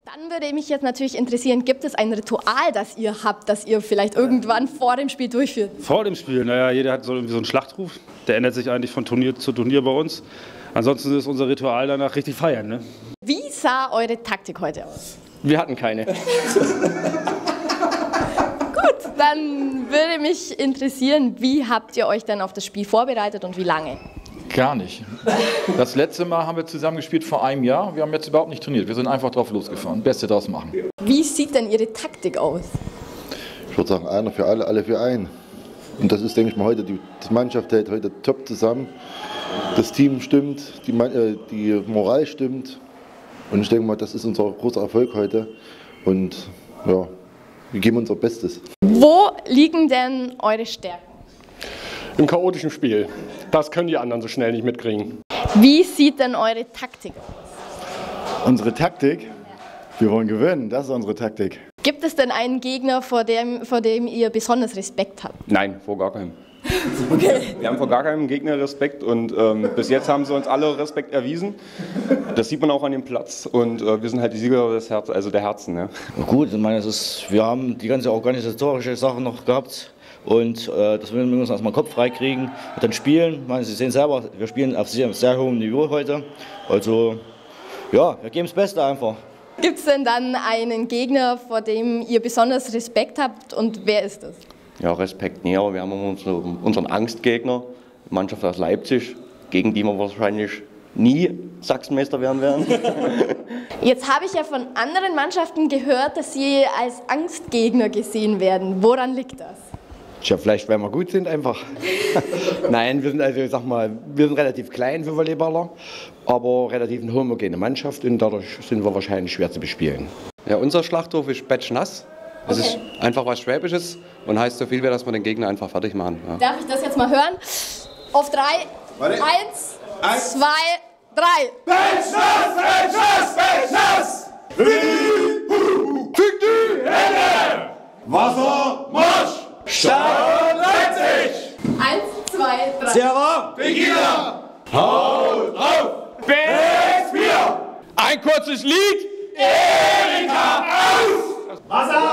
Dann würde mich jetzt natürlich interessieren, gibt es ein Ritual, das ihr habt, das ihr vielleicht irgendwann vor dem Spiel durchführt? Vor dem Spiel? Naja, jeder hat so einen Schlachtruf. Der ändert sich eigentlich von Turnier zu Turnier bei uns. Ansonsten ist unser Ritual danach richtig feiern. Ne? Wie sah eure Taktik heute aus? Wir hatten keine. Gut, dann würde mich interessieren, wie habt ihr euch denn auf das Spiel vorbereitet und wie lange? Gar nicht. Das letzte Mal haben wir zusammen gespielt vor einem Jahr. Wir haben jetzt überhaupt nicht trainiert. Wir sind einfach drauf losgefahren. Beste draus machen. Wie sieht denn Ihre Taktik aus? Ich würde sagen, einer für alle, alle für einen. Und das ist, denke ich mal, heute, die Mannschaft hält heute top zusammen. Das Team stimmt, die Moral stimmt. Und ich denke mal, das ist unser großer Erfolg heute. Und ja, wir geben unser Bestes. Wo liegen denn eure Stärken? Im chaotischen Spiel. Das können die anderen so schnell nicht mitkriegen. Wie sieht denn eure Taktik aus? Unsere Taktik? Wir wollen gewinnen, das ist unsere Taktik. Gibt es denn einen Gegner, vor dem ihr besonders Respekt habt? Nein, vor gar keinem. Okay. Wir haben vor gar keinem Gegner Respekt und bis jetzt haben sie uns alle Respekt erwiesen. Das sieht man auch an dem Platz und wir sind halt die Sieger der Herzen. Ja. Gut, ich meine, wir haben die ganze organisatorische Sache noch gehabt. Und das müssen wir uns erstmal Kopf frei kriegen und dann spielen. Ich meine, Sie sehen selber, wir spielen auf sehr hohem Niveau heute. Also ja, wir geben das Beste einfach. Gibt es denn dann einen Gegner, vor dem ihr besonders Respekt habt und wer ist das? Ja, Respekt nicht, aber wir haben unseren Angstgegner, die Mannschaft aus Leipzig, gegen die wir wahrscheinlich nie Sachsenmeister werden. Jetzt habe ich ja von anderen Mannschaften gehört, dass sie als Angstgegner gesehen werden. Woran liegt das? Tja, vielleicht, weil wir gut sind einfach. Nein, wir sind wir sind relativ klein für Volleyballer, aber relativ eine homogene Mannschaft und dadurch sind wir wahrscheinlich schwer zu bespielen. Ja, unser Schlachtruf ist Betschnass. Das ist einfach was Schwäbisches und heißt so viel, dass wir den Gegner einfach fertig machen. Ja. Darf ich das jetzt mal hören? Auf 3, 1, 2, 3. Betschnass, Betschnass, Betschnass! Fick die Hände! Wasser, Marsch! Start Leipzig! 1, 2, 3. Serra! Pegida! Haut auf! Bex Bier! Ein kurzes Lied! Erika aus! Wasser!